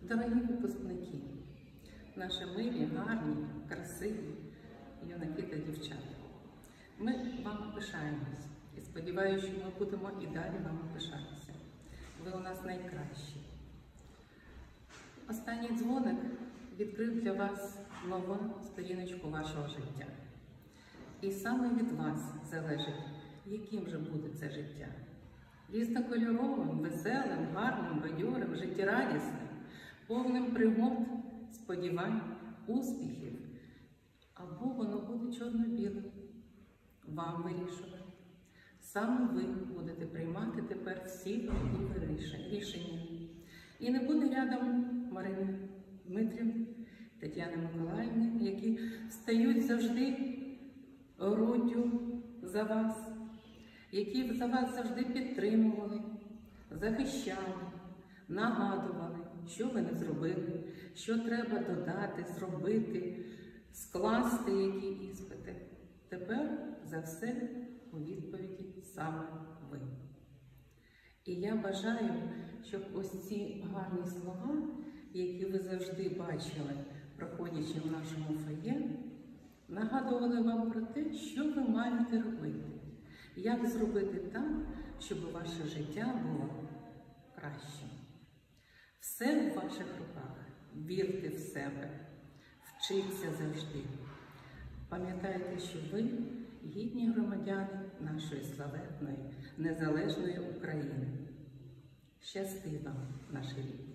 Дорогі випускники, наші милі, гарні, красиві юнаки та дівчата, ми вам пишаємось і сподіваюся, що ми будемо і далі вам пишатися. Ви у нас найкращі. Останній дзвоник відкрив для вас нову сторіночку вашого життя. І саме від вас залежить, яким же буде це життя. Різнокольоровим, веселим, гарним, бадьорим, життєрадісним, повним пригод, сподівань, успіхів. Або воно буде чорно-білим. Вам вирішувати. Саме ви будете приймати тепер всі важливі рішення. І не буде рядом Марини Дмитрівни, Тетяни Миколаївни, які стають завжди груддю за вас, які за вас завжди підтримували, захищали, нагадували, що ви не зробили, що треба додати, зробити, скласти які іспити. Тепер за все у відповіді саме ви. І я бажаю, щоб ось ці гарні слова, які ви завжди бачили, проходячи в нашому фоє, нагадували вам про те, що ви маєте робити. Як зробити так, щоб ваше життя було кращим. Все в ваших руках. Вірте в себе. Вчіться завжди. Пам'ятайте, що ви гідні громадяни нашої славетної, незалежної України. Щасти вам, наші рідні!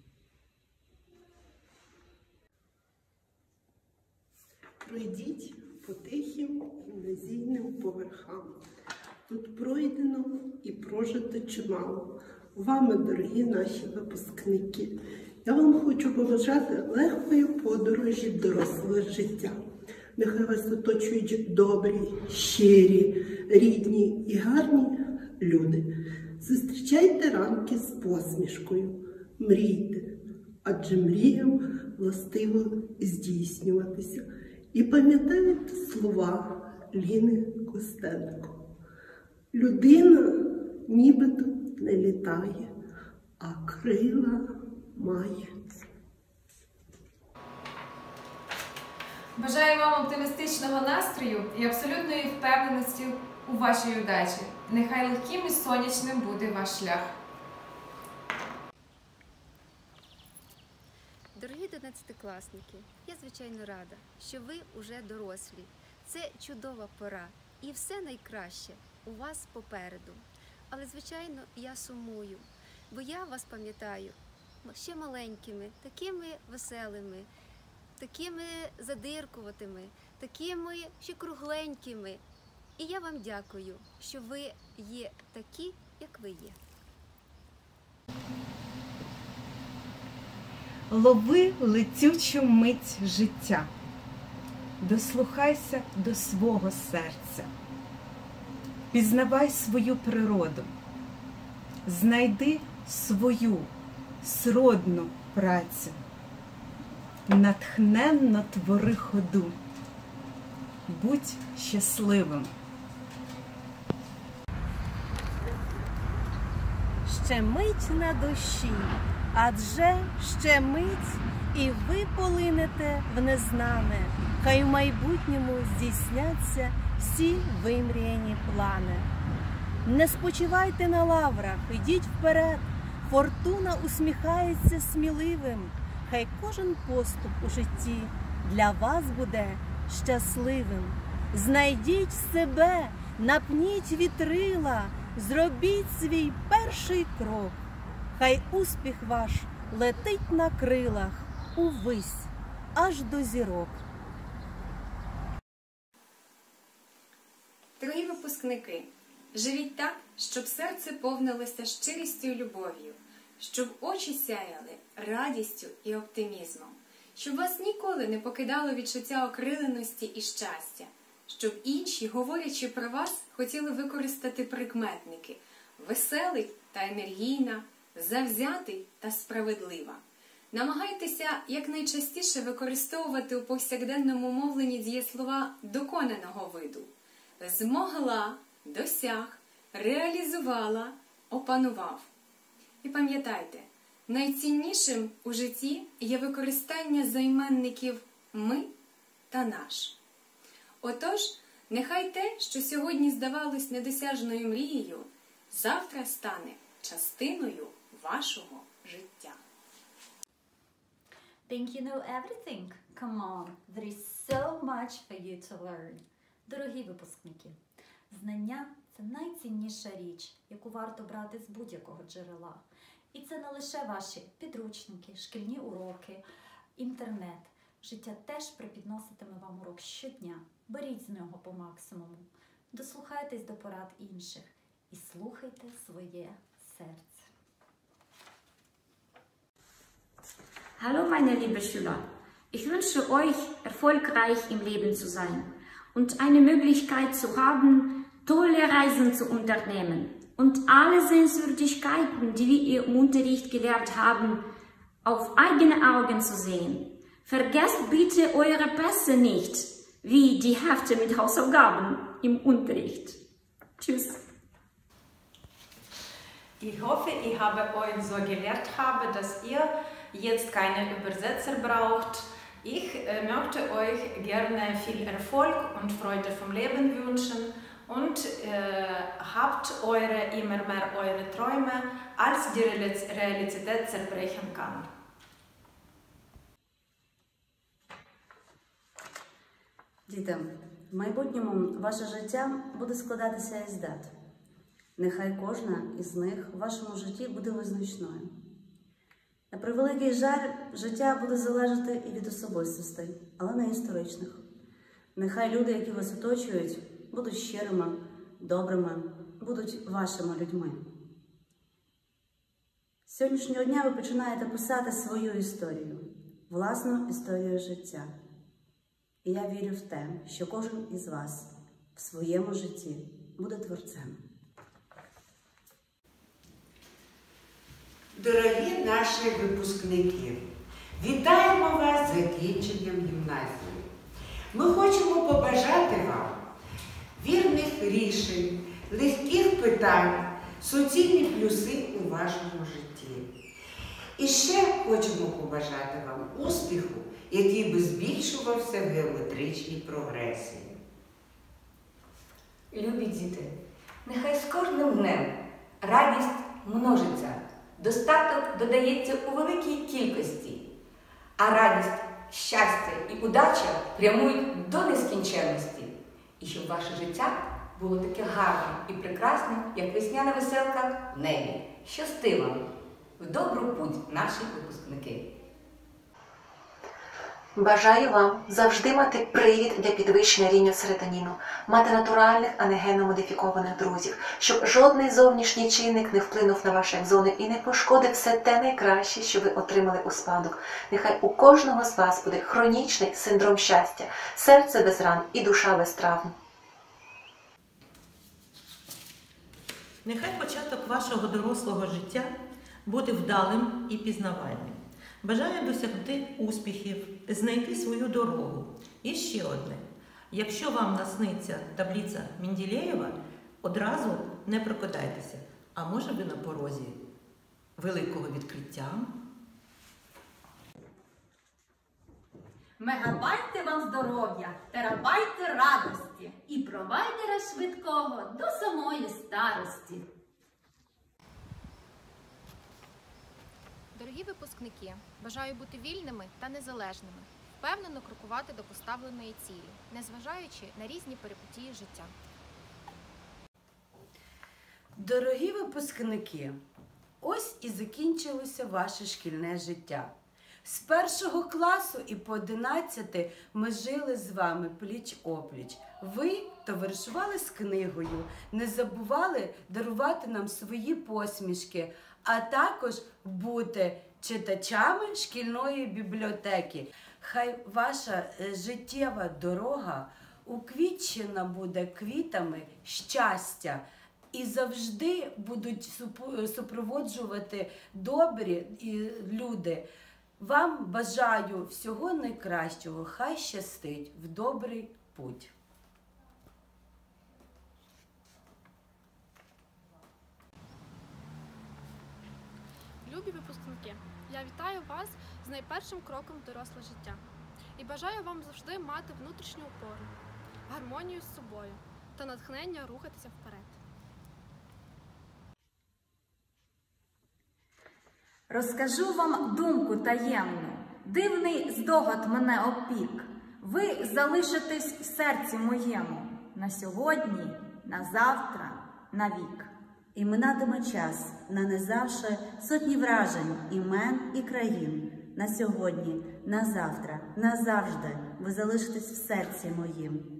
Пройдіть по тихим гімназійним поверхам. Тут пройдено і прожито чимало. Вами, дорогі наші випускники, я вам хочу побажати легкої подорожі дорослого життя. Нехай вас оточують добрі, щирі, рідні і гарні люди. Зустрічайте ранки з посмішкою, мрійте, адже мріям властиво здійснюватися. І пам'ятайте слова Ліни Костенко. Людина нібито не літає, а крила має. Бажаю вам оптимістичного настрою і абсолютної впевненості у вашій удачі. Нехай легким і сонячним буде ваш шлях. Дорогі 11-класники, я звичайно рада, що ви уже дорослі. Це чудова пора і все найкраще у вас попереду. Але, звичайно, я сумую, бо я вас пам'ятаю ще маленькими, такими веселими, такими задиркуватими, такими ще кругленькими. І я вам дякую, що ви є такі, як ви є. Лови летючу мить життя, дослухайся до свого серця, пізнавай свою природу, знайди свою сродну працю, натхненно твори ходу, будь щасливим. Ще мить на душі, адже ще мить, і ви полинете в незнане. Хай в майбутньому здійсняться всі вимріяні плани. Не спочивайте на лаврах, йдіть вперед, фортуна усміхається сміливим. Хай кожен поступ у житті для вас буде щасливим. Знайдіть себе, напніть вітрила, зробіть свій перший крок. Хай успіх ваш летить на крилах увись, аж до зірок. Дорогі випускники, живіть так, щоб серце повнилося щирістю і любов'ю, щоб очі сяяли радістю і оптимізмом, щоб вас ніколи не покидало відчуття окриленості і щастя, щоб інші, говорячи про вас, хотіли використати прикметники «веселий» та «енергійна», «завзятий» та «справедлива». Намагайтеся якнайчастіше використовувати у повсякденному мовленні дієслова доконаного виду. Змогла, досяг, реалізувала, опанував. І пам'ятайте, Найціннішим у житті є використання займенників «ми» та «наш». Отож, нехай те, що сьогодні здавалось недосяжною мрією, завтра стане частиною вашого життя. Think you know everything? Come on, there is so much for you to learn. Дорогі випускники, знання – це найцінніша річ, яку варто брати з будь-якого джерела. І це не лише ваші підручники, шкільні уроки, інтернет. Життя теж припідноситиме вам урок щодня. Беріть з нього по максимуму. Дослухайтесь до порад інших і слухайте своє серце. Hallo meine lieben Schüler, ich wünsche euch erfolgreich im Leben zu sein und eine Möglichkeit zu haben, tolle Reisen zu unternehmen und alle Sehenswürdigkeiten, die wir im Unterricht gelernt haben, auf eigene Augen zu sehen. Vergesst bitte eure Pässe nicht, wie die Hefte mit Hausaufgaben im Unterricht. Tschüss. Ich hoffe, ich habe euch so gelehrt habe, dass ihr jetzt keine Übersetzer braucht. Ich möchte euch gerne viel Erfolg und Freude vom Leben wünschen und habt immer mehr eure Träume, als die Realität zerbrechen kann. Діти, в майбутньому ваше життя буде складатися із дат. Нехай кожна із них в вашому житті буде визначною. На превеликий жаль, життя буде залежати і від особистостей, але не історичних. Нехай люди, які вас оточують, будуть щирими, добрими, будуть вашими людьми. З сьогоднішнього дня ви починаєте писати свою історію, власну історію життя. І я вірю в те, що кожен із вас в своєму житті буде творцем. Дорогі наші випускники, вітаємо вас з закінченням гімназії. Ми хочемо побажати вам вірних рішень, легких питань, суцільні плюси у вашому житті. І ще хочемо побажати вам успіху, який би збільшувався в геометричній прогресії. Любі діти, нехай з кожним днем радість множиться, достаток додається у великій кількості, а радість, щастя і удача прямують до нескінченності. І щоб ваше життя було таке гарним і прекрасним, як весняна веселка в небі. Щасти вам! В добру путь, наші випускники! Бажаю вам завжди мати привід для підвищення рівня серотоніну, мати натуральних, а не генно-модифікованих друзів, щоб жодний зовнішній чинник не вплинув на ваш екзони і не пошкодив все те найкраще, що ви отримали у спадок. Нехай у кожного з вас буде хронічний синдром щастя, серце без ран і душа без травм. Нехай початок вашого дорослого життя буде вдалим і пізнавальним. Бажаю досягти успіхів, знайти свою дорогу. І ще одне. Якщо вам насниться таблиця Менделєєва, одразу не прокидайтеся. А може ви на порозі великого відкриття? Мегабайти вам здоров'я, терабайти радості і провайдера швидкого до самої старості. Дорогі випускники, бажаю бути вільними та незалежними, впевнено крокувати до поставленої цілі, незважаючи на різні перипетії життя. Дорогі випускники, ось і закінчилося ваше шкільне життя. З 1 класу і по 11 ми жили з вами пліч-опліч. Ви товаришували з книгою, не забували дарувати нам свої посмішки, а також бути читачами шкільної бібліотеки. Хай ваша життєва дорога уквітчена буде квітами щастя і завжди будуть супроводжувати добрі люди. Вам бажаю всього найкращого, хай щастить в добрий путь. Любі Любі випускники, я вітаю вас з найпершим кроком в доросле життя і бажаю вам завжди мати внутрішню опору, гармонію з собою та натхнення рухатися вперед. Розкажу вам думку таємну, дивний здогад мене опік. Ви залишитесь в серці моєму на сьогодні, на завтра, на вік. І минатиме час, нанизавши сотні вражень, імен і країн. На сьогодні, на завтра, назавжди ви залишитесь в серці моїм.